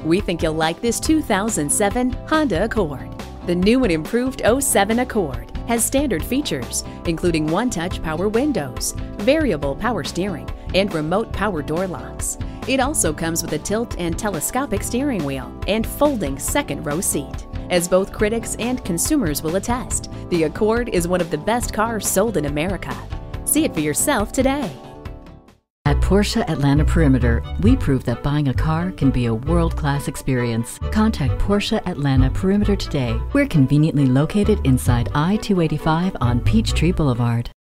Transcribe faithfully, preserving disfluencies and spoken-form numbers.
We think you'll like this two thousand seven Honda Accord. The new and improved oh seven Accord has standard features, including one-touch power windows, variable power steering, and remote power door locks. It also comes with a tilt and telescopic steering wheel and folding second row seat. As both critics and consumers will attest, the Accord is one of the best cars sold in America. See it for yourself today. At Porsche Atlanta Perimeter, we prove that buying a car can be a world-class experience. Contact Porsche Atlanta Perimeter today. We're conveniently located inside I two eighty-five on Peachtree Boulevard.